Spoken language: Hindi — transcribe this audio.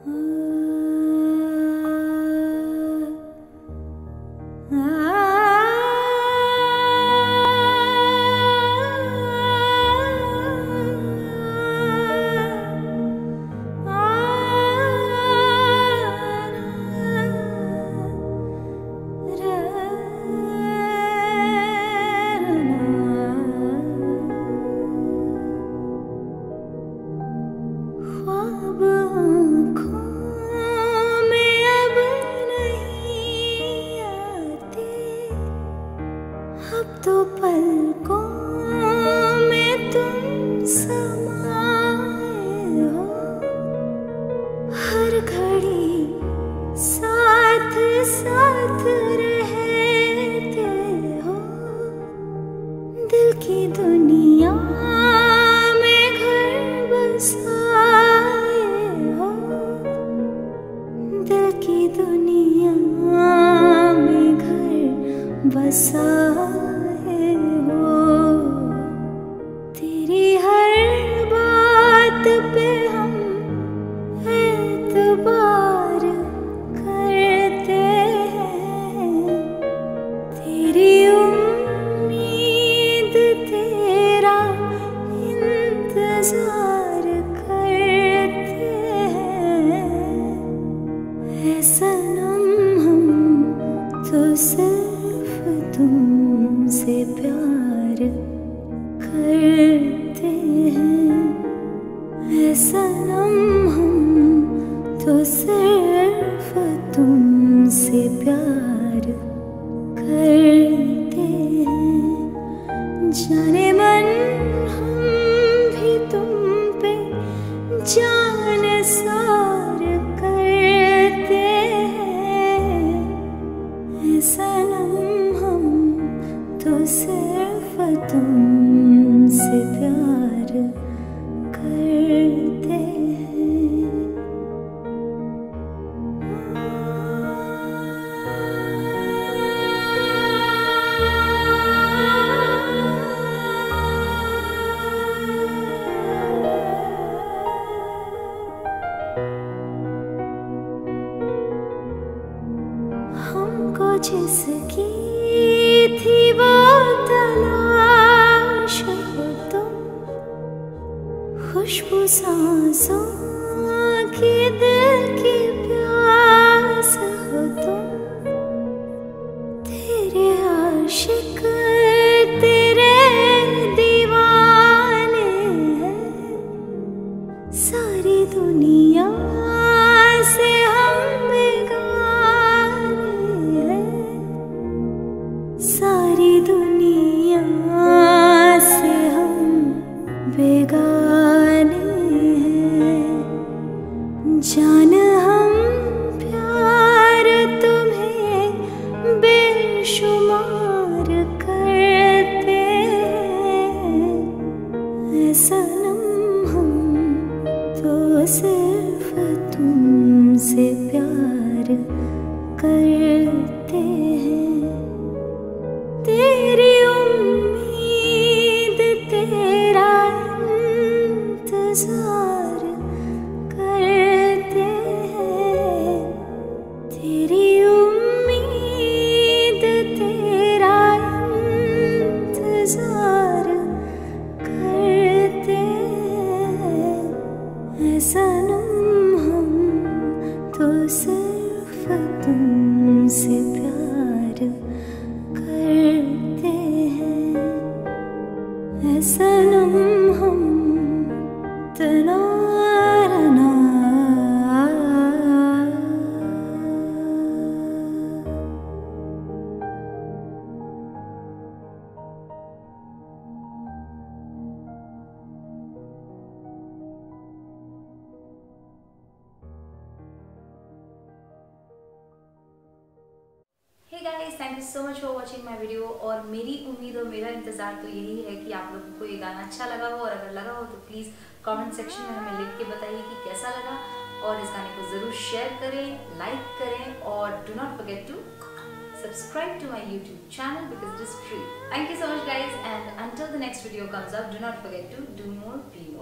तो पलकों में तुम समाए हो, हर घड़ी साथ साथ रहते हो, दिल की दुनिया में घर बसाए हो, दिल की दुनिया में घर बसाए हो। तेरी हर बात पे हम एतबार करते हैं, तेरी उम्मीद तेरा इंतजार करते हैं। ऐ सनम हम तो सिर्फ तुमसे प्यार करते हैं, ऐ सनम हम तो सिर्फ तुमसे प्यार करते हैं। जाने मन हम भी तुम पे जान सार करते हैं, ऐ सनम हम तो सिर्फ तुमसे प्यार करते हैं। हमको जिसकी थी वो तलाश हो तुम, खुशबू सांसों की दिल की प्यास हो तुम, तेरे आशिक तेरे दीवाने हैं, सारी दुनिया से हम बेगाने हैं, सारी दुनिया से हम बेगाने हैं। जान हम प्यार तुम्हें बेशुमार करते हैं, ऐ सनम हम तो सिर्फ तुमसे प्यार करते हैं। तेरी उम्मीद तेरा इंतजार करते हैं, तेरी उम्मीद तेरा इंतजार करते हैं, ऐ सनम हम तो सिर्फ तुमसे प्यार करते हैं, ऐ सनम हम तना हे guys, thank you so much for watching my video. और मेरी उम्मीद और मेरा इंतजार तो यही है कि आप लोगों को ये गाना अच्छा लगा हो, और अगर लगा हो तो प्लीज़ कमेंट सेक्शन में हमें लिख के बताइए कि कैसा लगा, और इस गाने को ज़रूर शेयर करें, लाइक करें, और do not forget to subscribe to my YouTube channel because it is free. Thank you so much guys, and until the next video comes up, do not forget to do more, be more.